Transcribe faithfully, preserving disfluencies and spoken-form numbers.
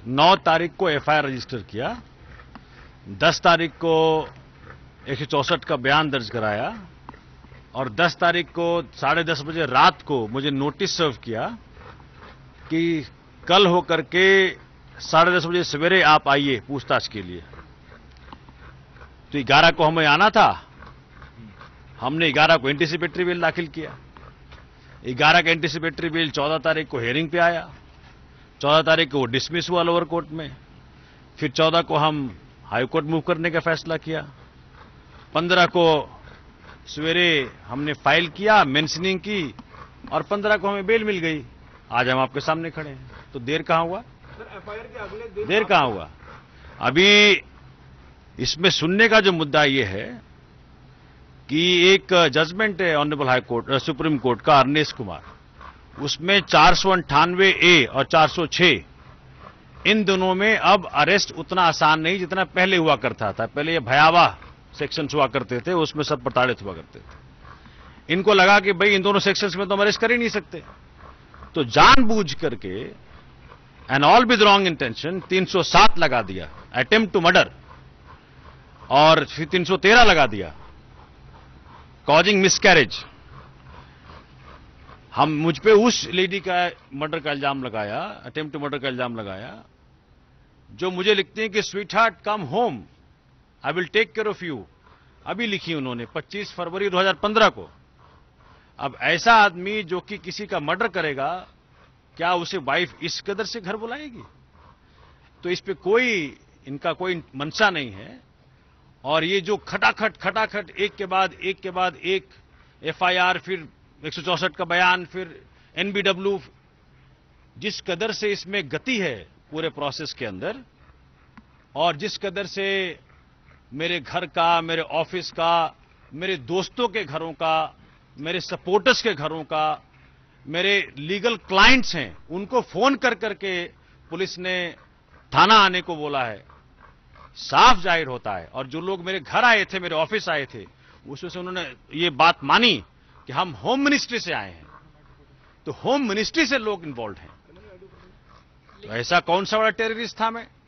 नौ तारीख को F I R register किया, दस तारीख को एक सौ चौसठ का बयान दर्ज कराया और दस तारीख को साढ़े दस बजे रात को मुझे नोटिस सर्व किया कि कल होकर के साढ़े दस बजे सवेरे आप आइए पूछताछ के लिए। तो ग्यारह को हमें आना था, हमने ग्यारह को एंटीसिपेटरी बिल दाखिल किया। ग्यारह का एंटीसिपेटरी बिल चौदह तारीख को हियरिंग पे आया, चौदह तारीख को वो डिसमिस हुआ लोअर कोर्ट में, फिर चौदह को हम हाई कोर्ट मूव करने का फैसला किया, पंद्रह को सवेरे हमने फाइल किया, मेंशनिंग की और पंद्रह को हमें बेल मिल गई। आज हम आपके सामने खड़े हैं। तो देर कहां हुआ सर? एफ आई आर के अगले दिन देर कहां हुआ? अभी इसमें सुनने का जो मुद्दा यह है कि एक जजमेंट है honourable high court supreme court का अर्नेश कुमार, उसमें चार सौ अंठानवे ए और चार सौ छह इन दोनों में अब अरेस्ट उतना आसान नहीं जितना पहले हुआ करता था। पहले ये भयावह सेक्शंस हुआ करते थे, उसमें सब प्रताड़ित हुआ करते थे। इनको लगा कि भाई इन दोनों सेक्शंस में तो हम अरेस्ट कर ही नहीं सकते, तो जानबूझ करके and all with wrong intention तीन सौ सात लगा दिया, अटेम्प्ट टू मर्डर, और फिर तीन सौ तेरह लगा दिया, कॉजिंग मिसकैरेज। हम मुझ पे उस लेडी का मर्डर का इल्जाम लगाया, अटेम्प्ट टू मर्डर का इल्जाम लगाया, जो मुझे लिखती है कि sweetheart come home, I will take care of you, अभी लिखी उन्होंने पच्चीस फरवरी दो हज़ार पंद्रह को। अब ऐसा आदमी जो कि किसी का मर्डर करेगा, क्या उसे वाइफ इस कदर से घर बुलाएगी? तो इस पे कोई इनका कोई मंशा नहीं है। और ये जो खटाखट खटाखट एक के बाद एक के बाद एक एफ आई आर, फिर एक सौ चौसठ का बयान, फिर एन बी डब्ल्यू, जिस कदर से इसमें गति है पूरे प्रोसेस के अंदर, और जिस कदर से मेरे घर का, मेरे ऑफिस का, मेरे दोस्तों के घरों का, मेरे सपोर्टर्स के घरों का, मेरे लीगल क्लाइंट्स हैं, उनको फोन कर करके पुलिस ने थाना आने को बोला है, साफ जाहिर होता है। और जो लोग मेरे घर आए थे, मेरे ऑफिस आए थे, उसमें से उन्होंने ये बात मानी कि हम होम मिनिस्ट्री से आए हैं, तो होम मिनिस्ट्री से लोग इन्वॉल्व हैं। तो ऐसा कौन सा बड़ा टेररिस्ट था मैं?